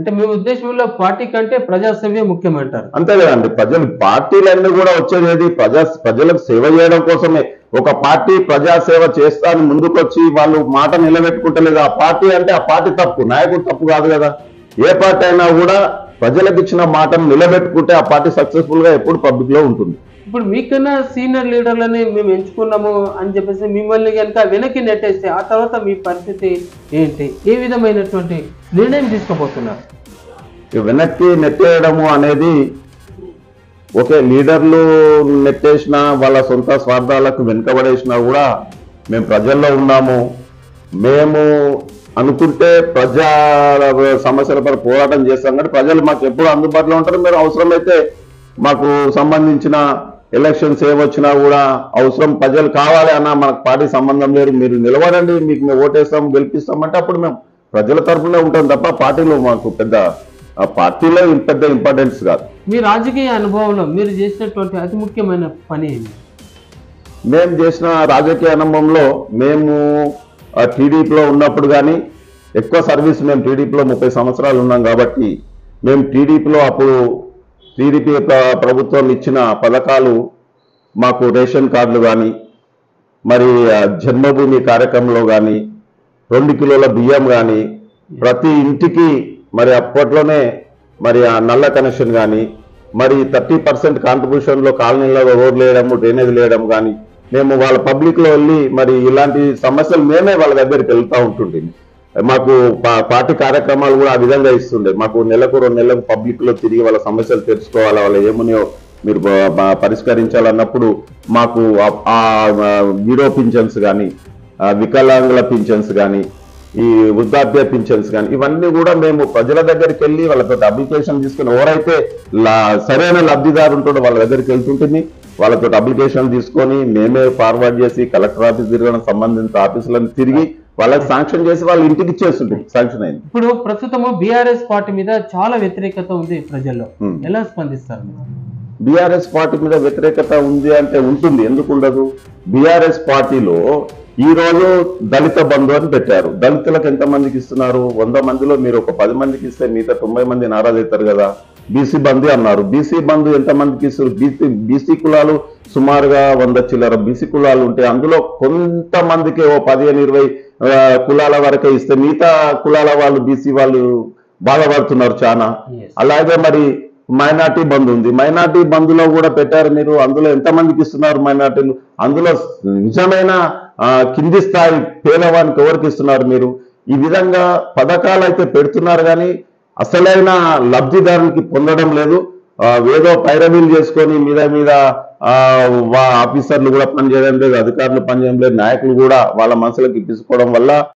అంటే మీ ఉద్దేశంలో పార్టీ కంటే ప్రజాసేవే ముఖ్యమంటారు. అంతే కదండి. ప్రజలు పార్టీలన్నీ కూడా వచ్చేది ప్రజలకు సేవ చేయడం కోసమే. ఒక పార్టీ ప్రజాసేవ చేస్తా అని ముందుకొచ్చి వాళ్ళు మాట నిలబెట్టుకుంటలేదు. ఆ పార్టీ అంటే ఆ పార్టీ తప్పు, నాయకుడు తప్పు కాదు కదా. ఏ పార్టీ అయినా కూడా ప్రజలకు ఇచ్చిన మాటను నిలబెట్టుకుంటే ఆ పార్టీ సక్సెస్ఫుల్ గా ఎప్పుడు పబ్లిక్ లో ఉంటుంది. ఇప్పుడు మీకన్నా సీనియర్ లీడర్లని మేము ఎంచుకున్నాము అని చెప్పేసి మిమ్మల్ని కనుక వెనక్కి నెట్టేస్తే ఆ తర్వాత మీ పరిస్థితి ఏంటి? ఏ విధమైనటువంటి నిర్ణయం తీసుకోబోతున్నారు? వెనక్కి నెట్టేయడము అనేది ఓకే, లీడర్లు నెట్టేసినా వాళ్ళ సొంత స్వార్థాలకు వెనుకబడేసినా కూడా మేము ప్రజల్లో ఉన్నాము. మేము అనుకుంటే ప్రజా సమస్యలపై పోరాటం చేస్తాం కానీ ప్రజలు మాకు ఎప్పుడు అందుబాటులో ఉంటారు. మీరు అవసరమైతే మాకు సంబంధించిన ఎలక్షన్స్ ఏమొచ్చినా కూడా అవసరం ప్రజలు కావాలి అన్న మనకు పార్టీ సంబంధం లేదు, మీరు నిలబడండి, మీకు మేము ఓటేస్తాం గెలిపిస్తామంటే అప్పుడు మేము ప్రజల తరఫునే ఉంటాం తప్ప పార్టీలో మాకు పార్టీలో పెద్ద ఇంపార్టెన్స్ కాదు. మీ రాజకీయ అనుభవంలో మీరు చేసినటువంటి అతి ముఖ్యమైన పని ఏంటి? మేము చేసిన రాజకీయ అనుభవంలో మేము టీడీపీలో ఉన్నప్పుడు కానీ ఎక్కువ సర్వీస్, మేము టీడీపీలో 30 సంవత్సరాలు ఉన్నాం కాబట్టి మేము టీడీపీలో అప్పుడు టీడీపీ ప్రభుత్వం ఇచ్చిన పథకాలు మాకు రేషన్ కార్డులు కానీ మరి జన్మభూమి కార్యక్రమంలో కానీ 2 కిలోల బియ్యం కానీ ప్రతి ఇంటికి మరి అప్పట్లోనే మరి ఆ నల్ల కనెక్షన్ కానీ మరి 30% కాంట్రిబ్యూషన్లో కాలనీలో రోడ్లు వేయడం, డ్రైనేజ్ వేయడం కానీ మేము వాళ్ళ పబ్లిక్లో వెళ్ళి మరి ఇలాంటి సమస్యలు మేమే వాళ్ళ దగ్గరికి వెళ్తూ ఉంటుండే. మాకు పార్టీ కార్యక్రమాలు కూడా ఆ విధంగా ఇస్తుండే. మాకు నెలకు 2 నెలలకు పబ్లిక్లో తిరిగి వాళ్ళ సమస్యలు తెలుసుకోవాలా, వాళ్ళ ఏమున్నాయో మీరు పరిష్కరించాలన్నప్పుడు మాకు ఆ జీరో పింఛన్స్ కానీ, వికలాంగుల పింఛన్స్ కానీ, ఈ వృద్ధాప్య పింఛన్స్ కానీ ఇవన్నీ కూడా మేము ప్రజల దగ్గరికి వెళ్ళి వాళ్ళతో అప్లికేషన్ తీసుకుని ఎవరైతే సరైన లబ్ధిదారు ఉంటాడో వాళ్ళ దగ్గరికి వెళ్తుంటుంది. వాళ్ళతో అప్లికేషన్ తీసుకొని మేమే ఫార్వర్డ్ చేసి కలెక్టర్ ఆఫీస్ తిరగడం, సంబంధిత ఆఫీసులను తిరిగి వాళ్ళకి శాంక్షన్ చేసి వాళ్ళ ఇంటికి ఇచ్చేస్తుంటుంది. శాంక్షన్ అయింది. ఇప్పుడు ప్రస్తుతము బీఆర్ఎస్ పార్టీ మీద చాలా వ్యతిరేకత ఉంది ప్రజల్లో, ఎలా స్పందిస్తారు? బీఆర్ఎస్ పార్టీ మీద వ్యతిరేకత ఉంది అంటే ఉంటుంది, ఎందుకు ఉండదు? బీఆర్ఎస్ పార్టీలో ఈ రోజు దళిత బంధు అని పెట్టారు. దళితులకు ఎంతమందికి ఇస్తున్నారు? 100 మందిలో మీరు ఒక 10 మందికి ఇస్తే మిగతా 90 మంది నారాజు అవుతారు కదా. బీసీ బంధు అన్నారు. బీసీ బంధు ఎంతమందికి ఇస్తారు? బీసీ కులాలు సుమారుగా 100 చిల్లర బీసీ కులాలు ఉంటే అందులో కొంతమందికి ఓ 15-20 కులాల వరకే ఇస్తే మిగతా కులాల వాళ్ళు బీసీ వాళ్ళు బాధపడుతున్నారు చాలా. అలాగే మరి మైనార్టీ బంధు ఉంది. మైనార్టీ బంధులో కూడా పెట్టారు మీరు. అందులో ఎంతమందికి ఇస్తున్నారు మైనార్టీలు? అందులో నిజమైన కింది స్థాయి పేదవానికి ఎవరికి ఇస్తున్నారు మీరు? ఈ విధంగా పథకాలు అయితే పెడుతున్నారు కానీ అసలైన లబ్ధిదారునికి పొందడం లేదు. ఏదో పైరవీలు చేసుకొని మీద ఆఫీసర్లు కూడా పనిచేయడం లేదు, అధికారులు పనిచేయడం లేదు, నాయకులు కూడా వాళ్ళ మనసులకు ఇప్పించుకోవడం వల్ల